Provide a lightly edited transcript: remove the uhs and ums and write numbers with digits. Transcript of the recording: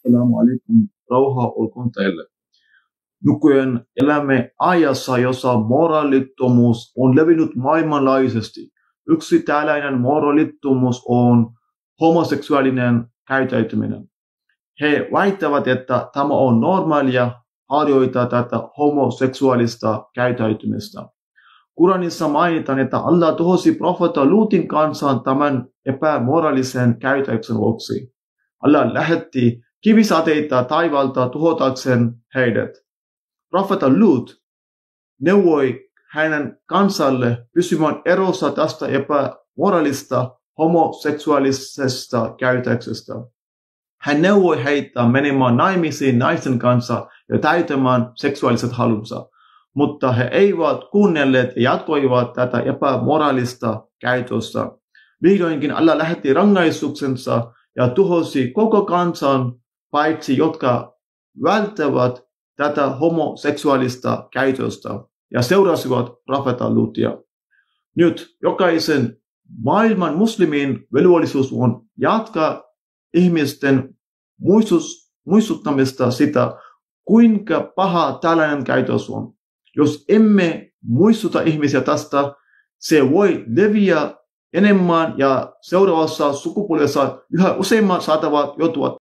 Assalamu alaikum, rauha olkoon teille. Nykyään elämme ajassa, jossa moraalittomuus on levinnyt maailmanlaajuisesti. Yksi tällainen moraalittomuus on homoseksuaalinen käyttäytyminen. He väittävät, että tämä on normaalia harjoittaa tätä homoseksuaalista käyttäytymistä. Kuranissa mainitaan, että Allah tuhosi profeetta Luutin kansan tämän epämoraalisen käytöksen vuoksi. Allah lähetti kivisateita taivaalta tuhotakseen heidät. Profeetta Lut neuvoi hänen kansalle pysymään erossa tästä epämoraalista homoseksuaalisesta käytöksestä. Hän neuvoi heitä menemään naimisiin naisten kanssa ja täyttämään seksuaaliset halunsa, mutta he eivät kuunnelleet ja jatkoivat tätä epämoraalista käytöstä. Vihdoinkin Allah lähetti rangaistuksensa ja tuhosi koko kansan, paitsi jotka välttävät tätä homoseksuaalista käytöstä ja seurasivat profeetta Lutia. Nyt jokaisen maailman muslimin velvollisuus on jatkaa ihmisten muistuttamista sitä, kuinka paha tällainen käytös on. Jos emme muistuta ihmisiä tästä, se voi leviä enemmän ja seuraavassa sukupolvessa yhä useimmat saattavat joutua